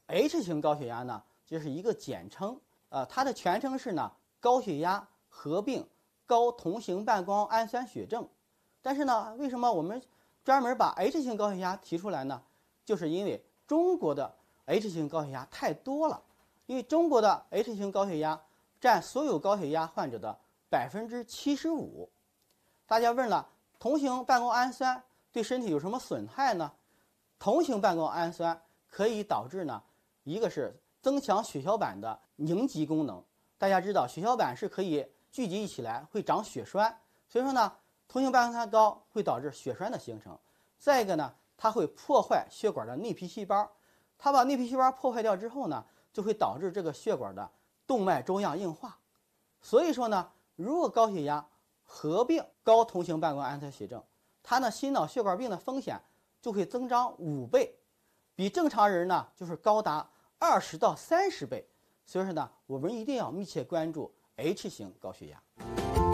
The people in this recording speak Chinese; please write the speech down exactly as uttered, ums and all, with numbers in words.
H 型高血压呢，就是一个简称，呃，它的全称是呢高血压合并高同型半胱氨酸血症。但是呢，为什么我们专门把 H 型高血压提出来呢？就是因为中国的 H 型高血压太多了，因为中国的 H 型高血压占所有高血压患者的百分之七十五。大家问了，同型半胱氨酸对身体有什么损害呢？同型半胱氨酸可以导致呢，一个是增强血小板的凝集功能。大家知道血小板是可以聚集起来，会长血栓，所以说呢，同型半胱氨酸高会导致血栓的形成。再一个呢，它会破坏血管的内皮细胞，它把内皮细胞破坏掉之后呢，就会导致这个血管的动脉粥样硬化。所以说呢，如果高血压合并高同型半胱氨酸血症，它呢心脑血管病的风险就会增长五倍，比正常人呢就是高达二十到三十倍。所以说呢，我们一定要密切关注 H 型高血压。